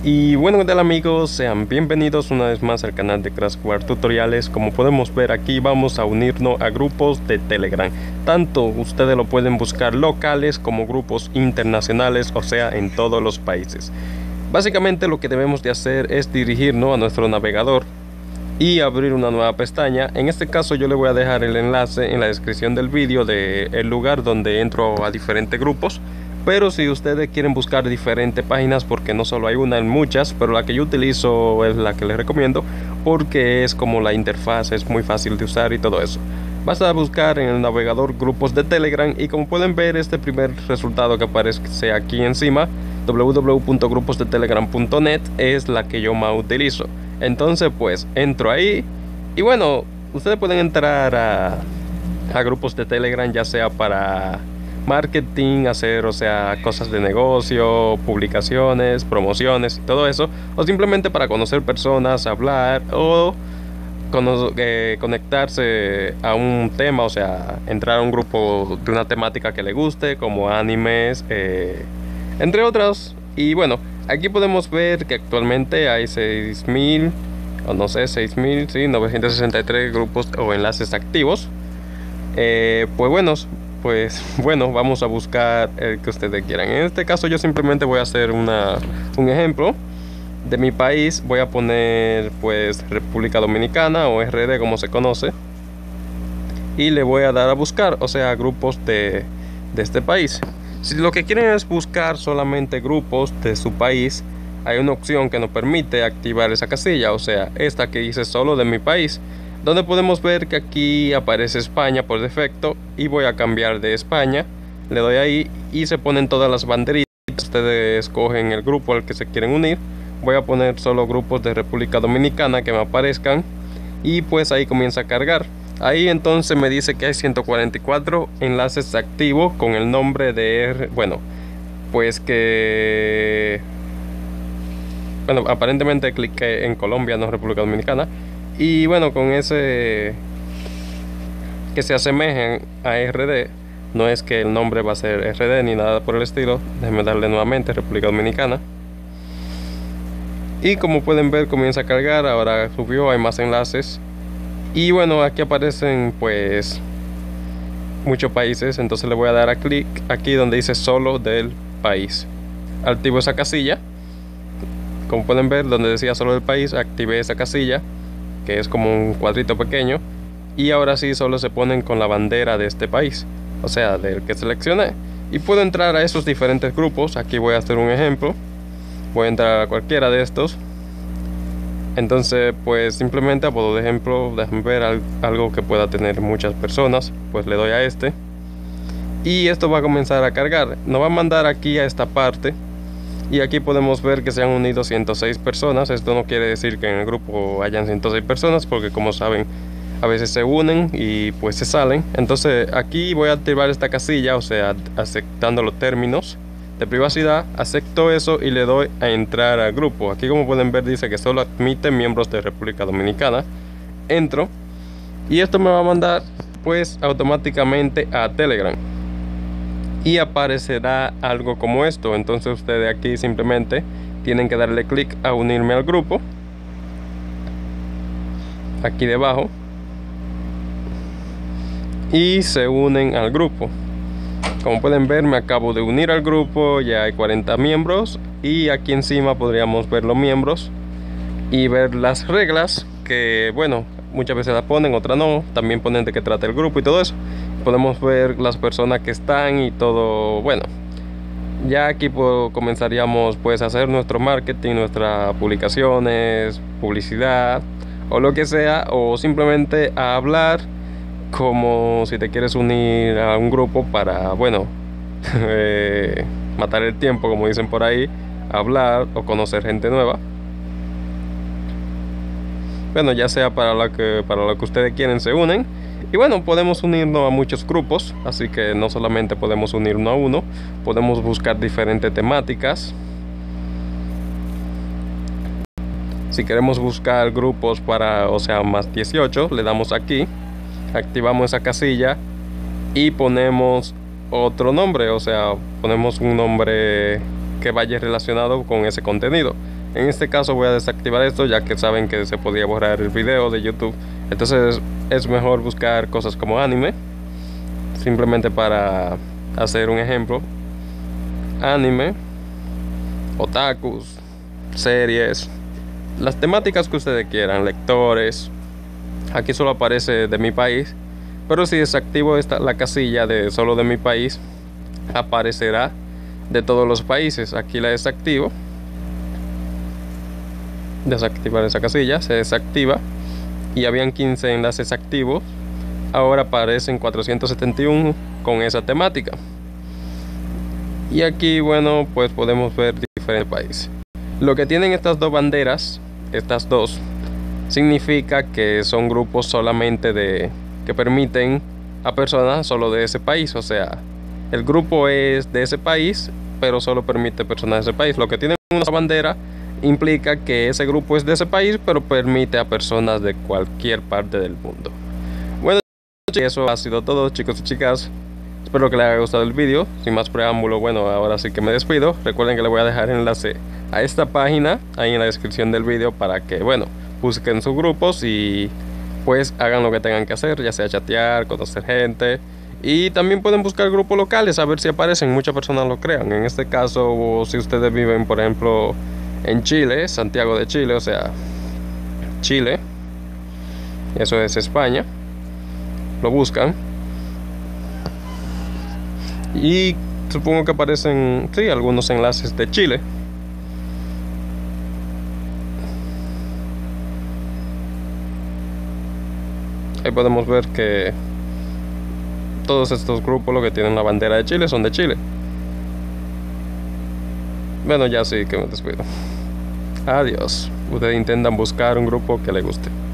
Y bueno, ¿qué tal amigos? Sean bienvenidos una vez más al canal de Crashware Tutoriales. Como podemos ver aquí vamos a unirnos a grupos de Telegram. Tanto ustedes lo pueden buscar locales como grupos internacionales, o sea en todos los países. Básicamente lo que debemos de hacer es dirigirnos a nuestro navegador y abrir una nueva pestaña. En este caso yo le voy a dejar el enlace en la descripción del vídeo del lugar donde entro a diferentes grupos. Pero si ustedes quieren buscar diferentes páginas, porque no solo hay una, hay muchas, pero la que yo utilizo es la que les recomiendo, porque es como la interfaz, es muy fácil de usar y todo eso. Basta buscar en el navegador grupos de Telegram y como pueden ver este primer resultado que aparece aquí encima, www.gruposdetelegram.net, es la que yo más utilizo. Entonces pues entro ahí y bueno, ustedes pueden entrar a grupos de Telegram ya sea para marketing, hacer, o sea, cosas de negocio, publicaciones, promociones y todo eso, o simplemente para conocer personas, hablar o conectarse a un tema, o sea, entrar a un grupo de una temática que le guste, como animes, entre otros. Y bueno, aquí podemos ver que actualmente hay 6.000, o no sé, 6.000, sí, 963 grupos o enlaces activos. Pues bueno, vamos a buscar el que ustedes quieran. En este caso yo simplemente voy a hacer un ejemplo de mi país. Voy a poner pues República Dominicana o RD como se conoce. Y le voy a dar a buscar, o sea, grupos de este país. Si lo que quieren es buscar solamente grupos de su país, hay una opción que nos permite activar esa casilla, o sea, esta que dice solo de mi país, donde podemos ver que aquí aparece España por defecto y voy a cambiar de España. Le doy ahí y se ponen todas las banderitas. Ustedes escogen el grupo al que se quieren unir. Voy a poner solo grupos de República Dominicana que me aparezcan y pues ahí comienza a cargar. Ahí entonces me dice que hay 144 enlaces activos con el nombre de aparentemente cliqué en Colombia, no República Dominicana. Y bueno, con ese que se asemejen a RD, no es que el nombre va a ser RD ni nada por el estilo. Déjenme darle nuevamente República Dominicana. Y como pueden ver comienza a cargar, ahora subió, hay más enlaces. Y bueno, aquí aparecen pues muchos países, entonces le voy a dar a clic aquí donde dice solo del país. Activo esa casilla. Como pueden ver, donde decía solo del país, activé esa casilla, que es como un cuadrito pequeño, y ahora sí solo se ponen con la bandera de este país, o sea, del que seleccioné, y puedo entrar a esos diferentes grupos. Aquí voy a hacer un ejemplo, voy a entrar a cualquiera de estos. Entonces pues simplemente a modo de ejemplo, déjenme ver algo que pueda tener muchas personas, pues le doy a este y esto va a comenzar a cargar. Nos va a mandar aquí a esta parte. Y aquí podemos ver que se han unido 106 personas. Esto no quiere decir que en el grupo hayan 106 personas, porque como saben, a veces se unen y pues se salen. Entonces aquí voy a activar esta casilla, o sea, aceptando los términos de privacidad. Acepto eso y le doy a entrar al grupo. Aquí como pueden ver dice que solo admite miembros de República Dominicana. Entro y esto me va a mandar pues automáticamente a Telegram. Y aparecerá algo como esto. Entonces ustedes aquí simplemente tienen que darle clic a unirme al grupo, aquí debajo, y se unen al grupo. Como pueden ver, me acabo de unir al grupo, ya hay 40 miembros y aquí encima podríamos ver los miembros y ver las reglas que bueno, muchas veces las ponen, otras no. También ponen de qué trata el grupo y todo eso. Podemos ver las personas que están y todo. Bueno, ya aquí comenzaríamos pues a hacer nuestro marketing, nuestras publicaciones, publicidad o lo que sea, o simplemente a hablar, como si te quieres unir a un grupo para bueno matar el tiempo, como dicen por ahí, hablar o conocer gente nueva. Bueno, ya sea para lo que ustedes quieren se unen. Y bueno, podemos unirnos a muchos grupos, así que no solamente podemos unirnos a uno, podemos buscar diferentes temáticas. Si queremos buscar grupos para, o sea, más 18, le damos aquí, activamos esa casilla y ponemos otro nombre, o sea, ponemos un nombre que vaya relacionado con ese contenido. En este caso voy a desactivar esto, ya que saben que se podía borrar el video de YouTube. Entonces es mejor buscar cosas como anime. Simplemente para hacer un ejemplo: anime, otakus, series, las temáticas que ustedes quieran, lectores. Aquí solo aparece de mi país, pero si desactivo la casilla de solo de mi país, aparecerá de todos los países. Aquí la desactivo. Desactivar esa casilla, se desactiva y habían 15 enlaces activos. Ahora aparecen 471 con esa temática. Y aquí, bueno, pues podemos ver diferentes países. Lo que tienen estas dos banderas, estas dos, significa que son grupos solamente que permiten a personas solo de ese país. O sea, el grupo es de ese país, pero solo permite personas de ese país. Lo que tienen una bandera implica que ese grupo es de ese país, pero permite a personas de cualquier parte del mundo. Bueno, eso ha sido todo, chicos y chicas. Espero que les haya gustado el vídeo. Sin más preámbulo, bueno, ahora sí que me despido. Recuerden que les voy a dejar enlace a esta página ahí en la descripción del vídeo para que, bueno, busquen sus grupos y pues hagan lo que tengan que hacer, ya sea chatear, conocer gente. Y también pueden buscar grupos locales a ver si aparecen. Muchas personas lo crean. En este caso, si ustedes viven, por ejemplo, en Chile, Santiago de Chile, o sea, Chile, eso es España, lo buscan y supongo que aparecen, sí, algunos enlaces de Chile. Ahí podemos ver que todos estos grupos, lo que tienen la bandera de Chile, son de Chile. Bueno, ya sí que me despido. Adiós. Ustedes intentan buscar un grupo que les guste.